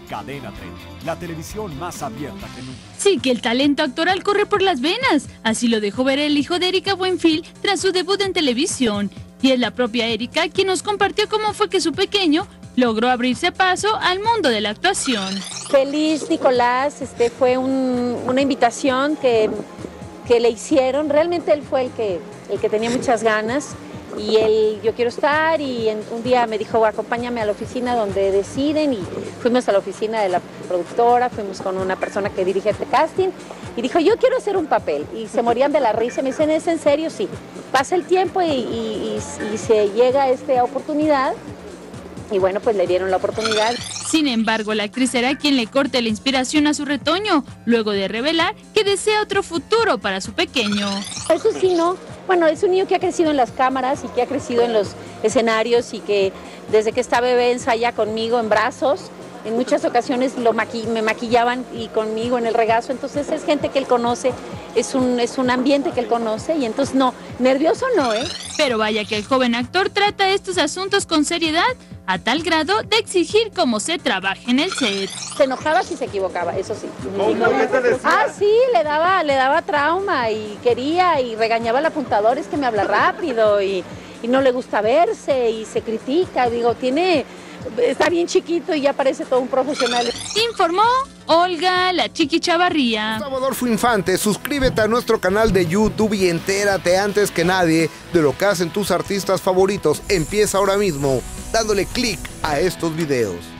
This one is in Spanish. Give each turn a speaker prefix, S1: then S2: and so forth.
S1: Cadena 30, la televisión más abierta que nunca.
S2: Sí que el talento actoral corre por las venas. Así lo dejó ver el hijo de Erika Buenfil tras su debut en televisión. Y es la propia Erika quien nos compartió cómo fue que su pequeño logró abrirse paso al mundo de la actuación.
S3: Feliz Nicolás, fue una invitación que le hicieron. Realmente él fue el que tenía muchas ganas. Y él, yo quiero estar, y un día me dijo, acompáñame a la oficina donde deciden, y fuimos a la oficina de la productora, fuimos con una persona que dirige este casting, y dijo, yo quiero hacer un papel, y se morían de la risa, me dicen, ¿es en serio? Sí. Pasa el tiempo y se llega a esta oportunidad, y bueno, pues le dieron la oportunidad.
S2: Sin embargo, la actriz será quien le corte la inspiración a su retoño, luego de revelar que desea otro futuro para su pequeño.
S3: Eso sí, no. Bueno, es un niño que ha crecido en las cámaras y que ha crecido en los escenarios y que desde que está bebé ensaya conmigo en brazos. En muchas ocasiones me maquillaban y conmigo en el regazo, entonces es gente que él conoce, es un ambiente que él conoce, y entonces no, nervioso no, ¿eh?
S2: Pero vaya que el joven actor trata estos asuntos con seriedad, a tal grado de exigir cómo se trabaja en el set.
S3: Se enojaba si se equivocaba, eso sí. Sí, le daba trauma y quería y regañaba al apuntador, es que me habla rápido y no le gusta verse y se critica, digo, está bien chiquito y ya parece todo un profesional.
S2: Informó Olga La Chiqui Chavarría.
S4: Gustavo Adolfo Infante, suscríbete a nuestro canal de YouTube y entérate antes que nadie de lo que hacen tus artistas favoritos. Empieza ahora mismo dándole clic a estos videos.